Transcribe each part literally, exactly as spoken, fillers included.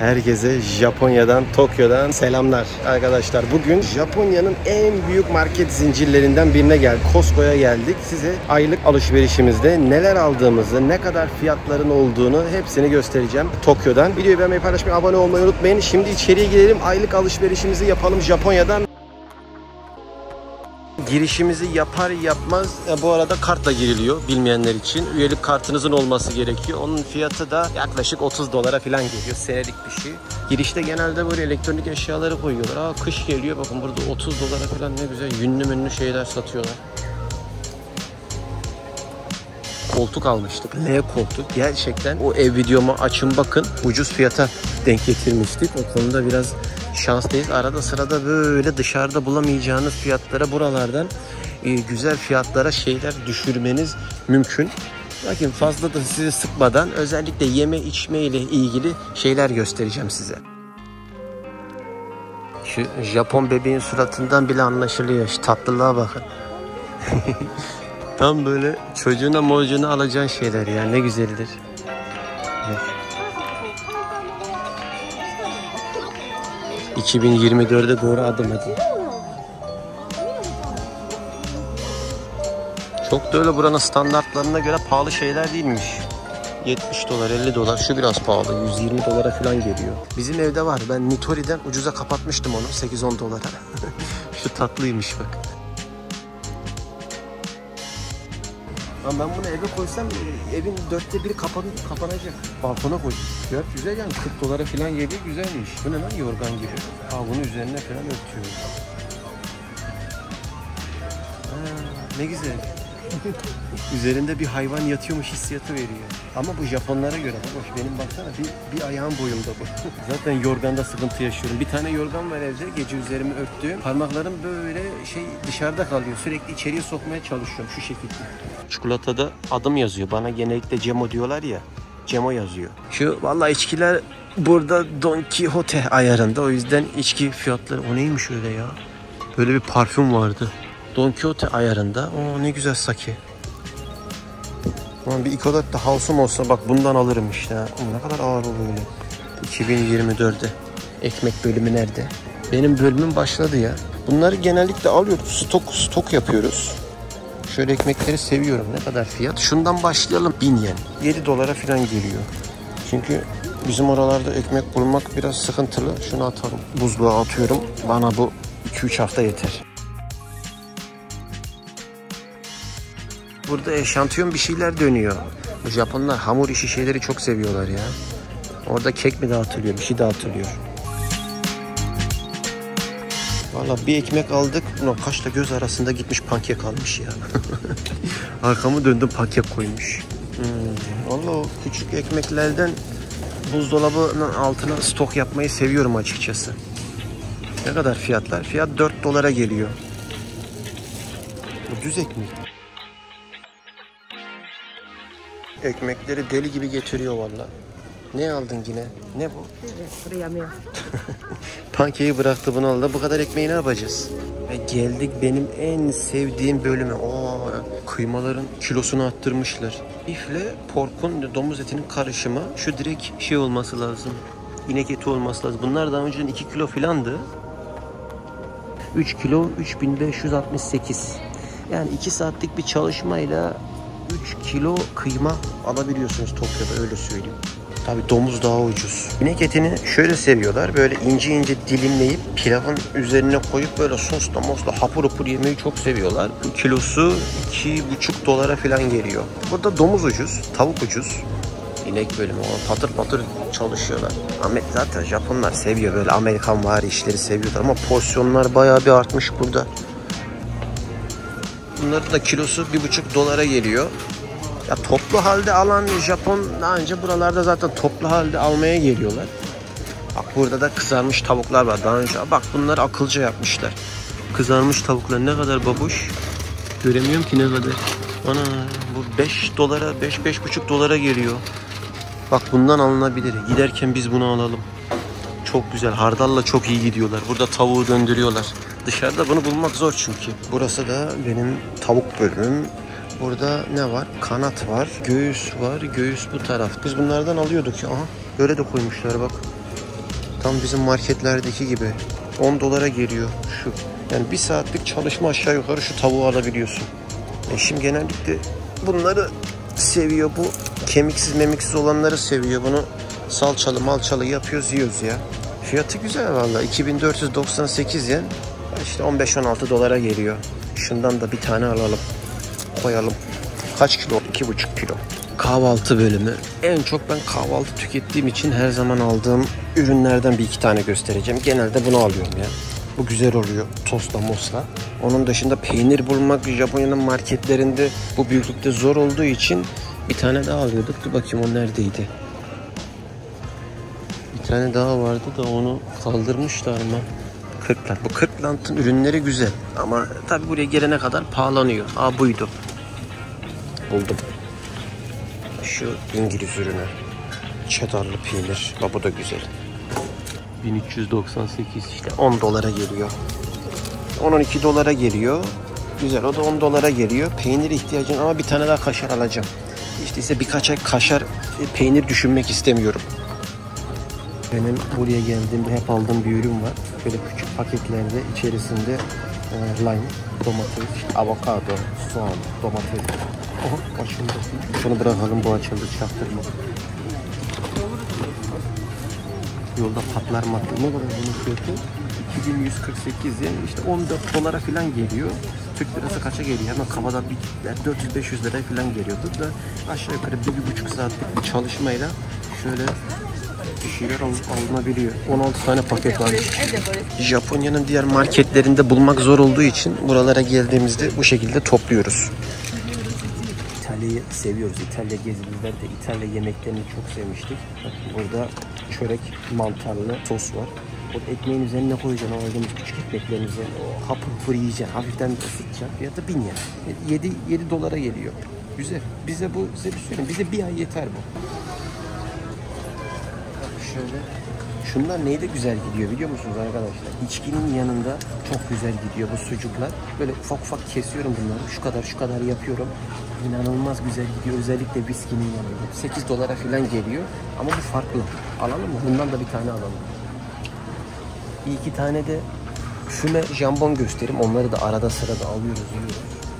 Herkese Japonya'dan, Tokyo'dan selamlar arkadaşlar. Bugün Japonya'nın en büyük market zincirlerinden birine geldik. Costco'ya geldik. Size aylık alışverişimizde neler aldığımızı, ne kadar fiyatların olduğunu hepsini göstereceğim Tokyo'dan. Videoyu beğenmeyi, paylaşmayı, abone olmayı unutmayın. Şimdi içeriye girelim. Aylık alışverişimizi yapalım Japonya'dan. Girişimizi yapar yapmaz e, bu arada kartla giriliyor bilmeyenler için. Üyelik kartınızın olması gerekiyor. Onun fiyatı da yaklaşık otuz dolara falan geliyor. Senelik bir şey. Girişte genelde böyle elektronik eşyaları koyuyorlar. Aa, kış geliyor, bakın burada otuz dolara falan ne güzel yünlü münlü şeyler satıyorlar. Koltuk almıştık. L koltuk. Gerçekten o ev videomu açın bakın. Ucuz fiyata denk getirmiştik. O konuda biraz şanslıyız. Arada sırada böyle dışarıda bulamayacağınız fiyatlara buralardan e, güzel fiyatlara şeyler düşürmeniz mümkün. Bakın fazla da sizi sıkmadan özellikle yeme içme ile ilgili şeyler göstereceğim size. Şu Japon bebeğin suratından bile anlaşılıyor. Şu tatlılığa bakın. Tam böyle çocuğuna mocuğuna alacağın şeyler ya, ne güzeldir. Evet. iki bin yirmi dörde doğru adım hadi. Çok da öyle buranın standartlarına göre pahalı şeyler değilmiş. yetmiş dolar, elli dolar, şu biraz pahalı, yüz yirmi dolara falan geliyor. Bizim evde var, ben Nitori'den ucuza kapatmıştım onu, sekiz on dolara. Şu tatlıymış bak. Ama ben bunu eve koysam evin dörtte biri kapan kapanacak. Balkona koy. Fiyat güzel yani, kırk dolara falan geliyor, güzelmiş. Bu ne lan, yorgan gibi. Aa, bunu üzerine falan örtüyor. Aa, ne güzel. Üzerinde bir hayvan yatıyormuş hissiyatı veriyor. Ama bu Japonlara göre. Bak benim baksana bir, bir ayağım boyumda bu. Zaten yorganda sıkıntı yaşıyorum. Bir tane yorgan var evde, gece üzerimi örttüğüm. Parmaklarım böyle şey dışarıda kalıyor. Sürekli içeriye sokmaya çalışıyorum şu şekilde. Çikolatada adım yazıyor. Bana genellikle Cemo diyorlar ya. Cemo yazıyor. Şu vallahi içkiler burada Don Quixote ayarında. O yüzden içki fiyatları, o neymiş öyle ya? Böyle bir parfüm vardı. Don Quixote ayarında. Oo, ne güzel sake. Ulan bir Ikodate House'um olsa bak bundan alırım işte. O ne kadar ağır bu böyle. iki bin yirmi dörde. Ekmek bölümü nerede? Benim bölümüm başladı ya. Bunları genellikle alıyoruz. Stok stok yapıyoruz. Şöyle ekmekleri seviyorum. Ne kadar fiyat? Şundan başlayalım. bin yen. yedi dolara falan geliyor. Çünkü bizim oralarda ekmek bulmak biraz sıkıntılı. Şunu atalım. Buzluğa atıyorum. Bana bu iki üç hafta yeter. Burada eşantiyon bir şeyler dönüyor. Bu Japonlar hamur işi şeyleri çok seviyorlar ya. Orada kek mi dağıtılıyor, bir şey dağıtılıyor. Valla bir ekmek aldık. Ulan kaşla göz arasında gitmiş pankek almış ya. Arkamı döndüm, pankek koymuş. Hmm. Valla o küçük ekmeklerden buzdolabının altına stok yapmayı seviyorum açıkçası. Ne kadar fiyatlar? Fiyat dört dolara geliyor. Bu düz ekmek. Ekmekleri deli gibi getiriyor valla. Ne aldın yine? Ne bu? Pankeyi bıraktı, bunu aldı. Bu kadar ekmeği ne yapacağız? Ve geldik benim en sevdiğim bölüme. Oo, kıymaların kilosunu arttırmışlar. Bifle porkun, domuz etinin karışımı. Şu direkt şey olması lazım. İnek eti olması lazım. Bunlar daha önceden iki kilo filandı. üç kilo üç bin beş yüz altmış sekiz. Yani iki saatlik bir çalışmayla üç kilo kıyma alabiliyorsunuz Tokyo'da, öyle söyleyeyim. Tabii domuz daha ucuz. İnek etini şöyle seviyorlar. Böyle ince ince dilimleyip pilavın üzerine koyup böyle sosla mosla hapur hapur yemeyi çok seviyorlar. Bu kilosu iki buçuk dolara falan geliyor. Burada domuz ucuz, tavuk ucuz. İnek bölümü o patır patır çalışıyorlar. Ama zaten Japonlar seviyor böyle Amerikan vari işleri seviyorlar ama porsiyonlar bayağı bir artmış burada. Bunların da kilosu bir buçuk dolara geliyor. Ya toplu halde alan Japon daha önce buralarda zaten toplu halde almaya geliyorlar. Bak burada da kızarmış tavuklar var daha önce. Bak bunları akılcı yapmışlar. Kızarmış tavuklar ne kadar babuş. Göremiyorum ki ne kadar. Ana bu beş dolara, beş beş buçuk dolara geliyor. Bak bundan alınabilir. Giderken biz bunu alalım. Çok güzel. Hardalla çok iyi gidiyorlar. Burada tavuğu döndürüyorlar. Dışarıda bunu bulmak zor çünkü. Burası da benim tavuk bölümüm. Burada ne var? Kanat var. Göğüs var. Göğüs bu taraf. Biz bunlardan alıyorduk ya. Aha. Böyle de koymuşlar bak. Tam bizim marketlerdeki gibi. on dolara geliyor şu. Yani bir saatlik çalışma aşağı yukarı şu tavuğu alabiliyorsun. Eşim genellikle bunları seviyor. Bu kemiksiz memiksiz olanları seviyor. Bunu salçalı malçalı yapıyoruz, yiyoruz ya. Fiyatı güzel valla. iki bin dört yüz doksan sekiz yen. İşte on beş on altı dolara geliyor. Şundan da bir tane alalım. Koyalım. Kaç kilo? iki buçuk kilo. Kahvaltı bölümü. En çok ben kahvaltı tükettiğim için her zaman aldığım ürünlerden bir iki tane göstereceğim. Genelde bunu alıyorum ya. Bu güzel oluyor. Tostla mosla. Onun dışında peynir bulmak Japonya'nın marketlerinde bu büyüklükte zor olduğu için bir tane daha alıyorduk. Dur bakayım o neredeydi? Bir tane daha vardı da onu kaldırmışlar mı? Kirkland. Bu Kirkland'ın ürünleri güzel. Ama tabi buraya gelene kadar pahalanıyor. Aa buydu. Buldum. Şu İngiliz ürünü. Cheddarlı peynir. Bak bu da güzel. bin üç yüz doksan sekiz işte on dolara geliyor. on on iki dolara geliyor. Güzel, o da on dolara geliyor. Peynir ihtiyacın ama bir tane daha kaşar alacağım. İşte ise birkaç ay kaşar peynir düşünmek istemiyorum. Benim buraya geldiğimde hep aldığım bir ürün var. Böyle küçük paketlerde içerisinde e, lime, domates, işte avokado, soğan, domates. Oha açıldı. Şunu bırakalım, bu açıldı, çaktırma. Yolda patlar matlar. Ne kadar bunun fiyatı? iki bin yüz kırk sekiz yen, işte on dört dolara falan geliyor. Türk lirası kaça geliyor? Hemen kafada bir dört yüz beş yüz liraya falan geliyordu da aşağı yukarı bir, bir buçuk saatlik bir çalışmayla şöyle bir şeyler alınabiliyor. on altı tane paket var. Japonya'nın diğer marketlerinde bulmak zor olduğu için buralara geldiğimizde bu şekilde topluyoruz. İtalya'yı seviyoruz. İtalya gezimizde de İtalya yemeklerini çok sevmiştik. Burada çörek mantarlı sos var. O ekmeğin üzerine koyacaksın, aldığımız küçük ekmeklerimizi hapır hapır yiyeceksin, hafiften ısıtacaksın. Fiyatı bin yen. yedi dolara geliyor. Güzel. Bize bu, size bir söyleyeyim, bize bir ay yeter bu. Şöyle. Şunlar neyde güzel gidiyor biliyor musunuz arkadaşlar? İçkinin yanında çok güzel gidiyor bu sucuklar. Böyle ufak ufak kesiyorum bunları. Şu kadar şu kadar yapıyorum. İnanılmaz güzel gidiyor. Özellikle viskinin yanında. sekiz dolara falan geliyor. Ama bu farklı. Alalım mı? Bundan da bir tane alalım. Bir iki tane de füme jambon göstereyim. Onları da arada sırada alıyoruz, yiyoruz.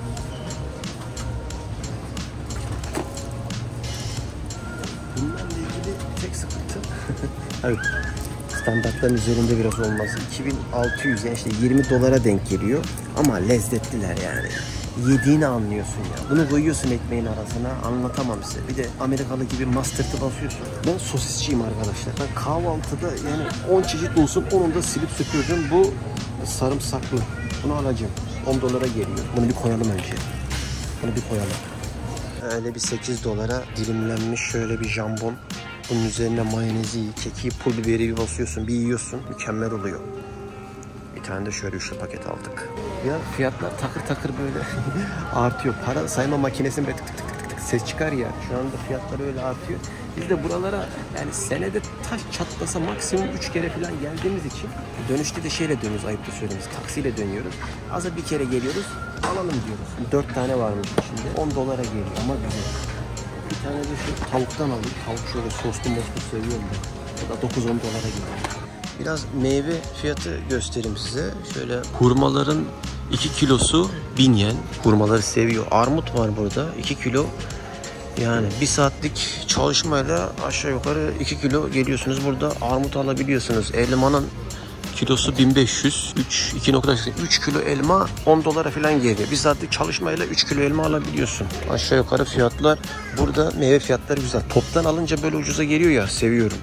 Bunlarla ilgili tek sıkıntı evet, standartların üzerinde biraz olması. iki bin altı yüz yani işte yirmi dolara denk geliyor. Ama lezzetliler yani. Yediğini anlıyorsun ya. Bunu koyuyorsun ekmeğin arasına, anlatamam size. Bir de Amerikalı gibi mustard'ı basıyorsun. Ben sosisçiyim arkadaşlar. Ben kahvaltıda yani on çeşit olsun onun da silip süpürdüm. Bu sarımsaklı. Bunu alacağım. on dolara geliyor. Bunu bir koyalım önce. Bunu bir koyalım. Öyle bir sekiz dolara dilimlenmiş şöyle bir jambon. Bunun üzerine mayonezi, keki, pul biberi bir basıyorsun, bir yiyorsun. Mükemmel oluyor. Bir tane de şöyle üçlü paket aldık. Ya fiyatlar takır takır böyle artıyor. Para sayma makinesinin böyle tık tık tık tık ses çıkar ya. Şu anda fiyatlar öyle artıyor. Biz de buralara yani senede taş çatlasa maksimum üç kere falan geldiğimiz için dönüşte de şeyle dönüyoruz, ayıptır söylediğimiz taksiyle dönüyoruz. Azı bir kere geliyoruz, alalım diyoruz. dört tane varmış içinde. on dolara geliyor ama güzel. Bir tane de şu tavuktan alayım. Tavuk şöyle soslu moslu seviyorum ben. O da dokuz on dolara geliyor. Biraz meyve fiyatı göstereyim size. Şöyle hurmaların iki kilosu bin yen. Hurmaları seviyor. Armut var burada iki kilo. Yani bir saatlik çalışmayla aşağı yukarı iki kilo geliyorsunuz. Burada armut alabiliyorsunuz. Elmanın kilosu bin beş yüz. iki nokta üç kilo elma on dolara falan geliyor. Bir saatlik çalışmayla üç kilo elma alabiliyorsun. Aşağı yukarı fiyatlar. Burada meyve fiyatları güzel. Toptan alınca böyle ucuza geliyor ya, seviyorum.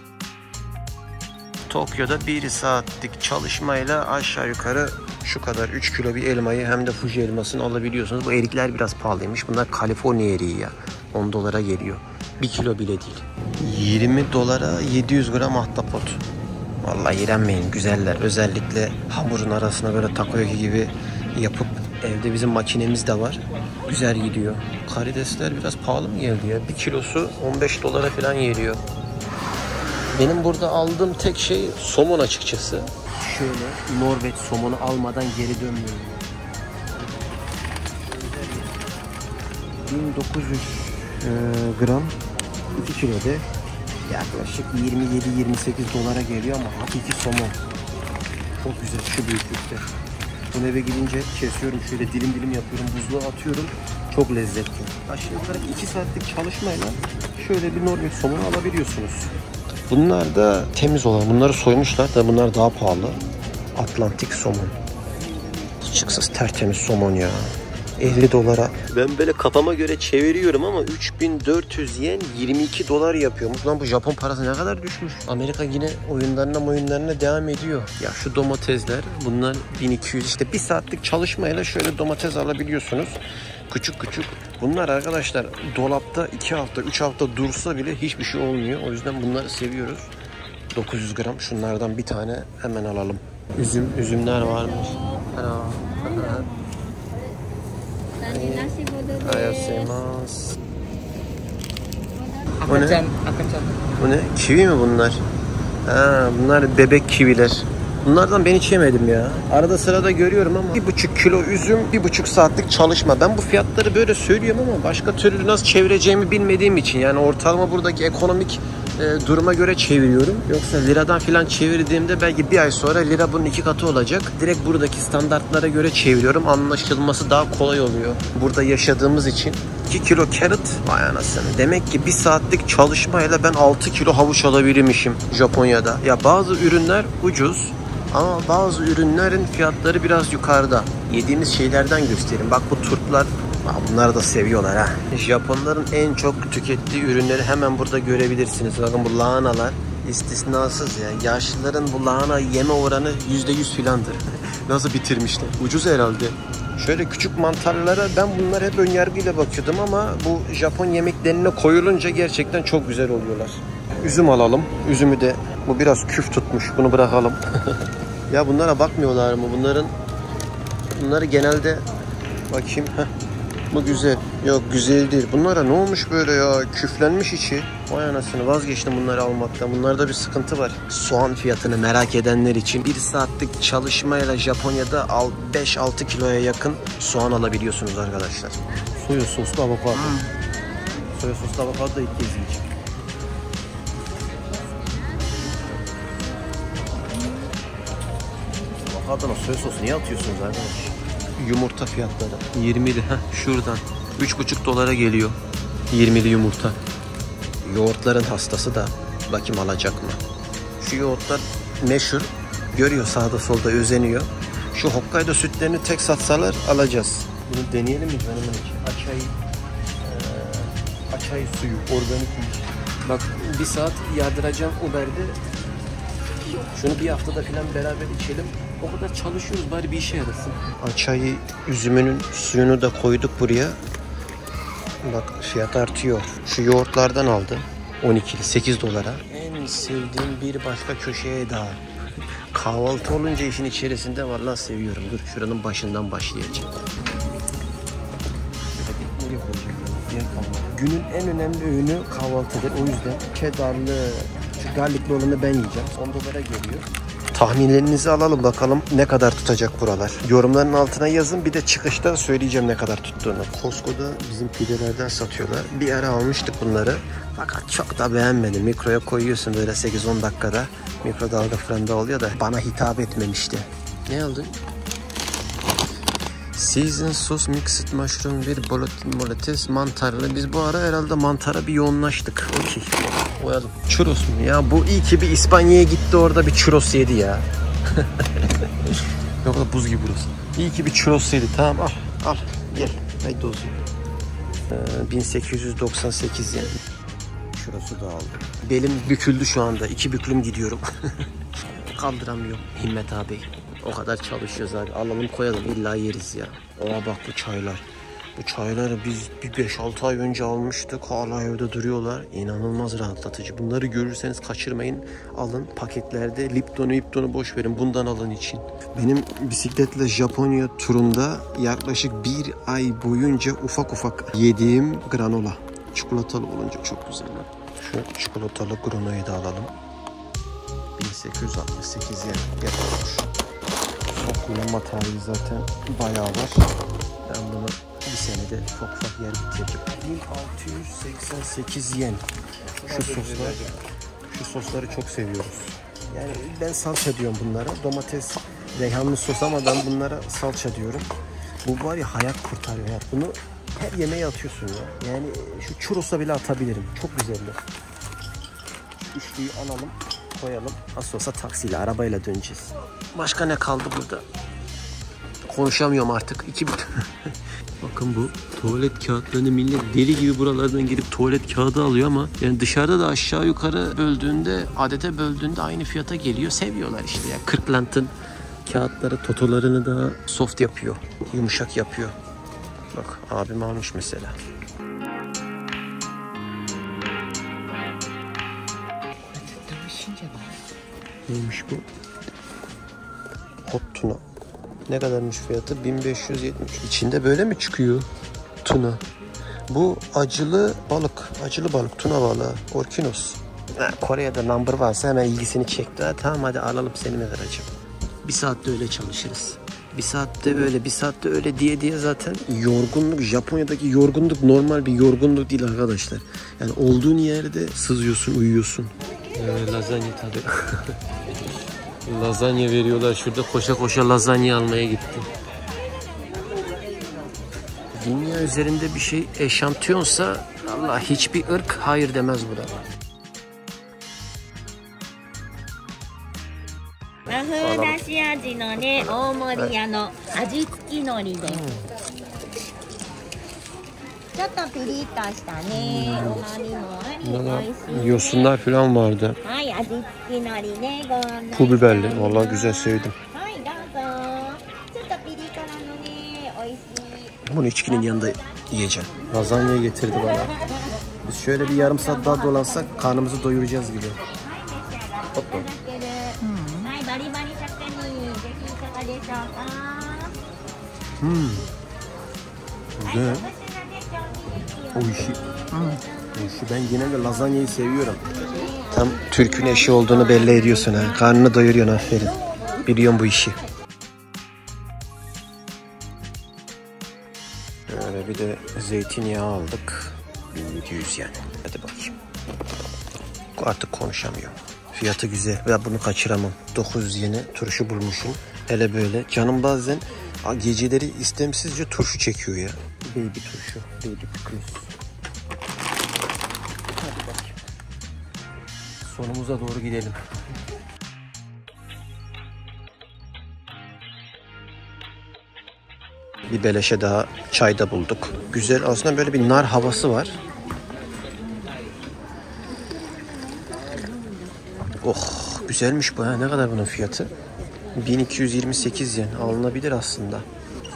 Tokyo'da bir saatlik çalışmayla aşağı yukarı şu kadar üç kilo bir elmayı hem de Fuji elmasını alabiliyorsunuz. Bu erikler biraz pahalıymış. Bunlar Kaliforniya eriği ya. on dolara geliyor. bir kilo bile değil. yirmi dolara yedi yüz gram ahtapot. Vallahi iğrenmeyin, güzeller. Özellikle hamurun arasına böyle takoyaki gibi yapıp evde bizim makinemiz de var. Güzel gidiyor. Karidesler biraz pahalı mı geldi ya? Bir kilosu on beş dolara falan geliyor. Benim burada aldığım tek şey somon açıkçası. Şöyle Norveç somonu almadan geri dönmüyorum. bin dokuz yüz e, gram iki kiloda Yaklaşık yirmi yedi yirmi sekiz dolara geliyor ama hakiki somon. Çok güzel şu büyüklükte. Bunu eve gidince kesiyorum, şöyle dilim dilim yapıyorum, buzluğa atıyorum. Çok lezzetli. Aşağı yukarı iki saatlik çalışmayla şöyle bir Norveç somonu alabiliyorsunuz. Bunlar da temiz olan. Bunları soymuşlar da bunlar daha pahalı. Atlantik somon. Çıksız tertemiz somon ya. elli dolara. Ben böyle kafama göre çeviriyorum ama üç bin dört yüz yen yirmi iki dolar yapıyormuş. Lan bu Japon parası ne kadar düşmüş. Amerika yine oyunlarına oyunlarına devam ediyor. Ya şu domatesler bunlar bin iki yüz, işte bir saatlik çalışmayla şöyle domates alabiliyorsunuz. Küçük küçük. Bunlar arkadaşlar dolapta iki hafta üç hafta dursa bile hiçbir şey olmuyor. O yüzden bunları seviyoruz. dokuz yüz gram şunlardan bir tane hemen alalım. Üzüm, üzümler varmış. Hello. Ayasayamaz. Bu ne? Bu ne? Kivi mi bunlar? Ha, bunlar bebek kiviler. Bunlardan ben hiç yemedim ya. Arada sırada görüyorum ama bir buçuk kilo üzüm, bir buçuk saatlik çalışma. Ben bu fiyatları böyle söylüyorum ama başka türlü nasıl çevireceğimi bilmediğim için, yani ortalama buradaki ekonomik e, duruma göre çeviriyorum. Yoksa liradan filan çevirdiğimde belki bir ay sonra lira bunun iki katı olacak. Direkt buradaki standartlara göre çeviriyorum. Anlaşılması daha kolay oluyor. Burada yaşadığımız için. iki kilo carrot, vay anasını. Demek ki bir saatlik çalışmayla ben altı kilo havuç alabilirmişim Japonya'da. Ya bazı ürünler ucuz ama bazı ürünlerin fiyatları biraz yukarıda. Yediğimiz şeylerden göstereyim. Bak bu turplar, bunları da seviyorlar ha. Japonların en çok tükettiği ürünleri hemen burada görebilirsiniz. Bakın bu lahanalar istisnasız ya. Yaşlıların bu lahana yeme oranı yüzde yüz filandır. Nasıl bitirmişler? Ucuz herhalde. Şöyle küçük mantarlara ben bunlar hep önyargıyla bakıyordum ama bu Japon yemeklerine koyulunca gerçekten çok güzel oluyorlar. Üzüm alalım. Üzümü de bu biraz küf tutmuş. Bunu bırakalım. Ya bunlara bakmıyorlar mı? Bunların bunları genelde bakayım. Heh. Bu güzel. Yok güzel değil. Bunlara ne olmuş böyle ya? Küflenmiş içi. Vay anasını, vazgeçtim bunları almaktan. Bunlarda bir sıkıntı var. Soğan fiyatını merak edenler için bir saatlik çalışmayla Japonya'da beş altı kiloya yakın soğan alabiliyorsunuz arkadaşlar. Soya soslu avokado. Hmm. Soya soslu avokado da ilk kez yiyeceğim. Avokado'na soya sosu niye atıyorsunuz arkadaş? Yumurta fiyatları yirmili, heh, şuradan üç buçuk dolara geliyor yirmili yumurta. Yoğurtların hastası da bakayım alacak mı? Şu yoğurtlar meşhur, görüyor sağda solda, özeniyor. Şu Hokkaido sütlerini tek satsalar alacağız. Bunu deneyelim mi canım? Açay e, açay suyu organik. Bak bir saat yardıracağım Uber'de. Şunu bir haftada falan beraber içelim. O kadar çalışıyoruz, bari bir işe yarasın. Açayı üzümünün suyunu da koyduk buraya. Bak fiyat artıyor. Şu yoğurtlardan aldım. on ikili sekiz dolara. En sevdiğim bir başka köşeye daha. Kahvaltı olunca işin içerisinde vallahi seviyorum. Dur şuranın başından başlayacağım. Günün en önemli öğünü kahvaltıdır. O yüzden cheddarlı, şu garlikli olanı ben yiyeceğim. on dolara geliyor. Tahminlerinizi alalım bakalım ne kadar tutacak buralar. Yorumların altına yazın, bir de çıkışta söyleyeceğim ne kadar tuttuğunu. Costco'da bizim pidelerden satıyorlar. Bir ara almıştık bunları. Fakat çok da beğenmedim. Mikroya koyuyorsun böyle sekiz on dakikada. Mikrodalga fırında oluyor da bana hitap etmemişti. Ne aldın? Seasoned sauce mixed mushroom bir bolognese mantarlı. Biz bu ara herhalde mantara bir yoğunlaştık. Okey. Koyalım. Churros mu? Ya bu iyi ki bir İspanya'ya gitti, orada bir churros yedi ya. Yok da buz gibi burası. İyi ki bir churros yedi. Tamam al. Al. Gel. Haydi olsun. Ee, bin sekiz yüz doksan sekiz yani. Churros'u da aldım. Belim büküldü şu anda. İki büklüm gidiyorum. Kaldıramıyorum. Himmet abi. O kadar çalışıyoruz abi. Alalım koyalım, illa yeriz ya. Oha bak bu çaylar. Bu çayları biz bir beş altı ay önce almıştık. Hala evde duruyorlar. İnanılmaz rahatlatıcı. Bunları görürseniz kaçırmayın. Alın paketlerde. Lipton'u Lipton'u boş verin. Bundan alın için. Benim bisikletle Japonya turunda yaklaşık bir ay boyunca ufak ufak yediğim granola. Çikolatalı olunca çok güzel. Şu çikolatalı granolayı da alalım. bin sekiz yüz altmış sekiz yen yapılmış. Çok kullanma tarihi zaten bayağı var. Ben bunu bir senede ufak ufak yer bitirdim. bin altı yüz seksen sekiz yen. Şu soslar şu sosları çok seviyoruz. Yani ben salça diyorum bunlara. Domates, reyhanlı sos ama ben bunlara salça diyorum. Bu var ya hayat kurtarıyor hayat. Bunu her yemeğe atıyorsun ya. Yani şu churros'a bile atabilirim. Çok güzeller. Üçlüyü alalım, koyalım. Nasıl olsa taksiyle, arabayla döneceğiz. Başka ne kaldı burada? Konuşamıyorum artık. İki bütün. Bakın bu tuvalet kağıtlarını millet deli gibi buralardan girip tuvalet kağıdı alıyor ama yani dışarıda da aşağı yukarı böldüğünde, adete böldüğünde aynı fiyata geliyor. Seviyorlar işte ya. Kirkland'ın kağıtları, totolarını daha soft yapıyor. Yumuşak yapıyor. Bak abim almış mesela. Neymiş bu? Hot tuna. Ne kadarmış fiyatı? bin beş yüz yetmiş. İçinde böyle mi çıkıyor? Tuna. Bu acılı balık. Acılı balık. Tuna balığı. Orkinos. Ha, Kore'de number varsa hemen ilgisini çekti. Ha, tamam hadi alalım seni mi vereceğim. Bir saatte öyle çalışırız. Bir saatte böyle, bir saatte öyle diye diye zaten yorgunluk, Japonya'daki yorgunluk normal bir yorgunluk değil arkadaşlar. Yani olduğun yerde sızıyorsun, uyuyorsun. Ee, lazanya tadı. Lazanya veriyorlar. Şurada koşa koşa lazanya almaya gittim. Dünya üzerinde bir şey eşantiyonsa Allah hiçbir ırk hayır demez buna. 和風だし味のね、大盛り屋の味付き海苔です。ちょっとピリッとしたね、うまみもあり、美味しい。 Yosunlar falan vardı. はい、味付き海苔ね、ご案内。 Pul biberli. Vallahi güzel sevdim. はい、どうぞ。ちょっとピリ辛のね、美味しい。 Bunu içkinin yanında yiyeceğim. Lazanyayı getirdi bana. Biz şöyle bir yarım saat daha dolansak karnımızı doyuracağız gibi. Hoppa. はい、バリバリシャクに、ぜひいかがでしょうか。 Hmm. Güzel. O işi. O işi. Ben genelde lazanyayı seviyorum. Tam Türk'ün eşi olduğunu belli ediyorsun ha. Karnını doyuruyorsun aferin. Biliyorum bu işi. Böyle bir de zeytinyağı aldık. bin yedi yüz yen. Hadi bakayım. Artık konuşamıyorum. Fiyatı güzel. Ben bunu kaçıramam. dokuz yüz yene turşu bulmuşum. Hele böyle. Canım bazen geceleri istemsizce turşu çekiyor ya. Baby turşu. Baby pickles. Hadi bakayım. Sonumuza doğru gidelim. Bir beleşe daha çay da bulduk. Güzel. Aslında böyle bir nar havası var. Oh, güzelmiş bu ha. Ne kadar bunun fiyatı? bin iki yüz yirmi sekiz yen. Alınabilir aslında. Hmm.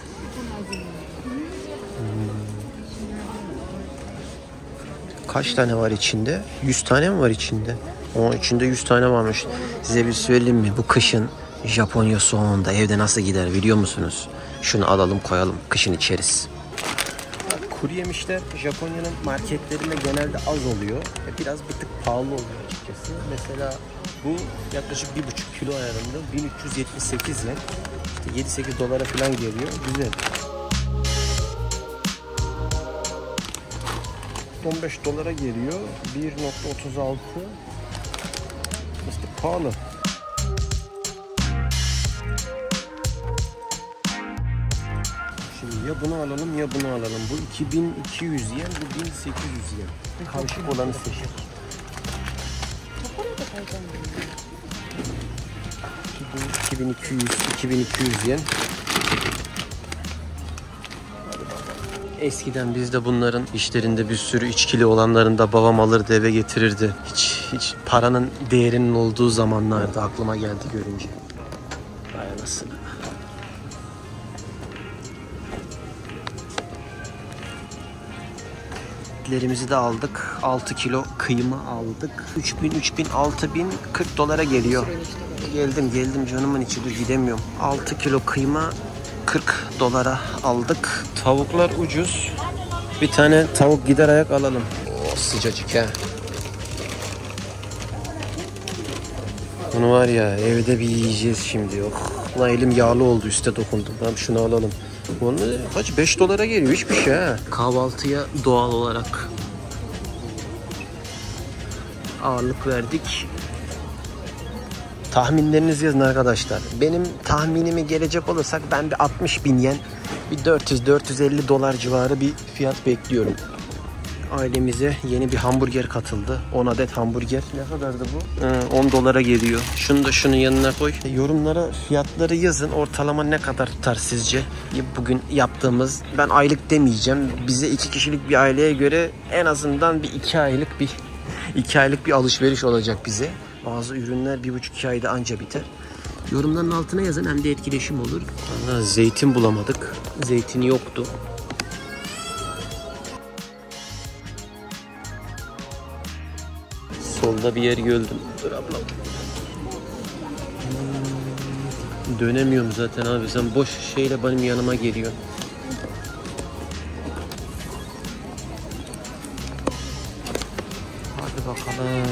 Kaç tane var içinde? yüz tane mi var içinde? O içinde yüz tane varmış. Size bir söyleyeyim mi? Bu kışın Japonya soğuğunda evde nasıl gider biliyor musunuz? Şunu alalım koyalım. Kışın içeriz. Kuru yemişler Japonya'nın marketlerinde genelde az oluyor. Biraz bir tık pahalı oluyor açıkçası. Mesela bu yaklaşık bir buçuk kilo ayarında bin üç yüz yetmiş sekiz yen. İşte yedi sekiz dolara falan geliyor. Güzel. on beş dolara geliyor. bir nokta otuz altı. İşte pahalı. Şimdi ya bunu alalım ya bunu alalım. Bu iki bin iki yüz yen, bu bin sekiz yüz yen. Karışık olanı seçin. iki bin iki yüz, iki bin iki yüz yen. Eskiden biz de bunların işlerinde bir sürü içkili olanlarını da babam alırdı eve getirirdi. Hiç hiç paranın değerinin olduğu zamanlarda aklıma geldi görünce. Vay anasını. Etlerimizi de aldık. altı kilo kıyma aldık. üç bin, üç bin, altı bin, kırk dolara geliyor. Geldim geldim canımın içi dur gidemiyorum. altı kilo kıyma kırk dolara aldık. Tavuklar ucuz. Bir tane tavuk gider ayak alalım. Oh, sıcacık ha. Bunu var ya evde bir yiyeceğiz şimdi. Oh, lan elim yağlı oldu üste dokundum. Tamam şunu alalım. Onu kaç beş dolara geliyor hiçbir şey ha. Kahvaltıya doğal olarak ağırlık verdik. Tahminlerinizi yazın arkadaşlar. Benim tahminimi gelecek olursak ben bir altmış bin yen, bir dört yüz dört yüz elli dolar civarı bir fiyat bekliyorum. Ailemize yeni bir hamburger katıldı. on adet hamburger. Ne kadardı bu? Ee, on dolara geliyor. Şunu da şunun yanına koy. Yorumlara fiyatları yazın. Ortalama ne kadar tutar sizce? Bugün yaptığımız, ben aylık demeyeceğim. Bize iki kişilik bir aileye göre en azından bir iki aylık bir iki aylık bir alışveriş olacak bize. Bazı ürünler bir buçuk iki ayda anca biter. Yorumların altına yazın, hem de etkileşim olur. Aa, zeytin bulamadık. Zeytini yoktu. Solda bir yer gördüm. Dur ablam. Hmm, dönemiyorum zaten abi. Sen boş şeyle benim yanıma geliyorsun. Hadi bakalım.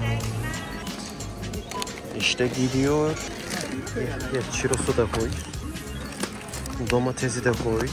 İşte gidiyor. Ya, çirosu da koy. Domatesi de koy.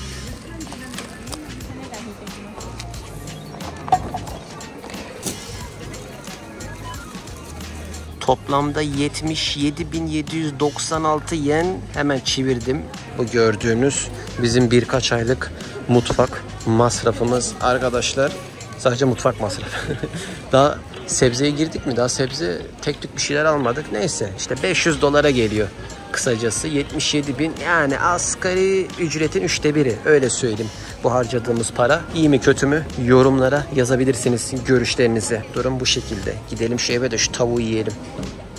Toplamda yetmiş yedi bin yedi yüz doksan altı yen hemen çevirdim. Bu gördüğünüz bizim birkaç aylık mutfak masrafımız arkadaşlar. Sadece mutfak masrafı. Daha sebzeye girdik mi? Daha sebze tek tük bir şeyler almadık. Neyse işte beş yüz dolara geliyor kısacası. yetmiş yedi bin, yani asgari ücretin üçte biri, öyle söyleyeyim. Bu harcadığımız para iyi mi kötü mü yorumlara yazabilirsiniz görüşlerinizi. Durum bu şekilde. Gidelim şu eve de şu tavuğu yiyelim.